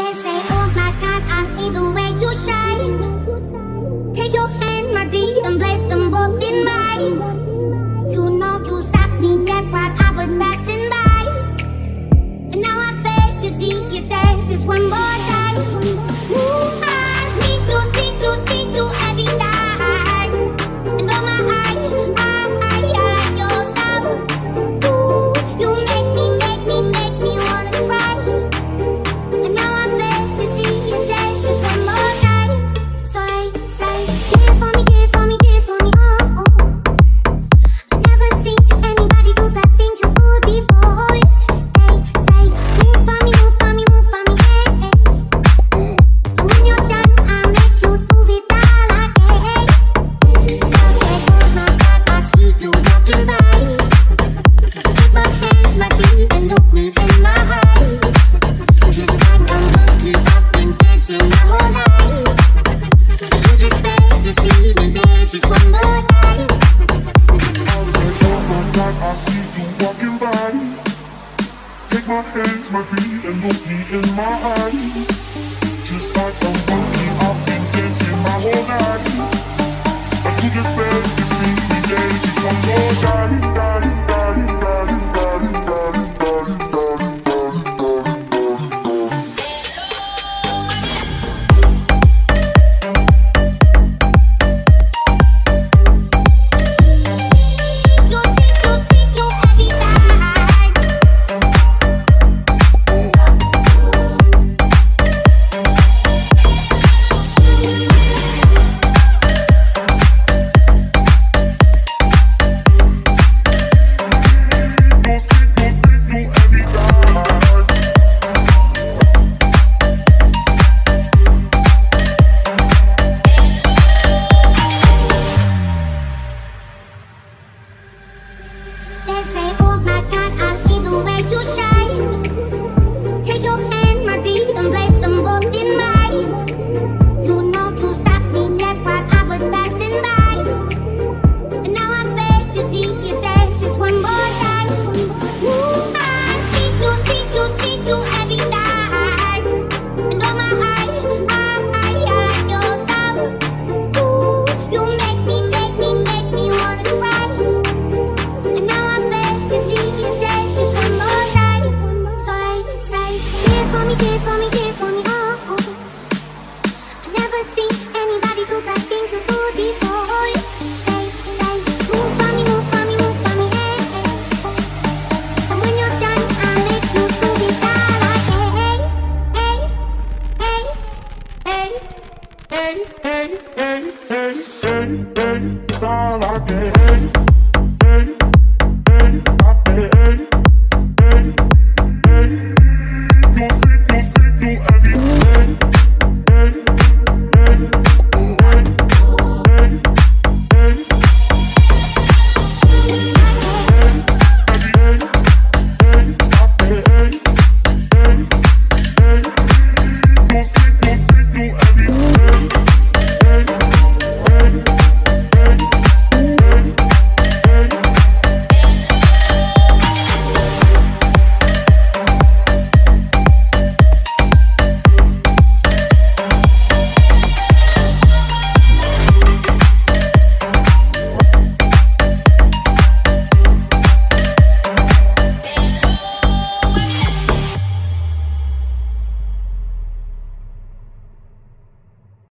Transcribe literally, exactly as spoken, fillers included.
They say, oh my God, I see the way you shine. Take your hand, my dear, and place them both in mine. You know you stopped me dead while I was passing by, and now I beg to see you dance just one more time. Ooh, I see through, see through, see through every night. And oh my, I, I, I, I like your style. Ooh, you make me, make me, make me wanna cry. And now I beg to see you dance just one more time. So I say, dance for me, dance for me, dance for me, oh, oh. I never seen anybody do the things you do before. They say, move for me, move for me, move for me, hey, hey. And when you're done, I make you do it all again. Girl, say, oh my God, I see you walking by. Take my hands, my dear, and look me in my eyes. Just like a monkey, I've been dancing my whole life. And you just beg to see me dance just one more time. I said, oh my God, I see you walking by. Take my hands, my dear, and look me in my eyes. Just like a monkey, I've been dancing my whole life. And you just beg to see me dance just one more time. Darling, darling, darling, darling, darling, darling, darling, darling, darling, darling, darling. You see, you see, you every night. They say, oh my God, I see the way you shine. Take your hand, my dear, and place them both in mine. You know you stopped me dead while I was passing by, and now I beg to see you dance just one more time. Ooh, I see you, see you, see you every night. And oh my, I, I, I, I like your style. Ooh, you make me, make me, make me wanna cry. And now I beg to see you dance just one more time. So I say, dance for me, dance for me, dance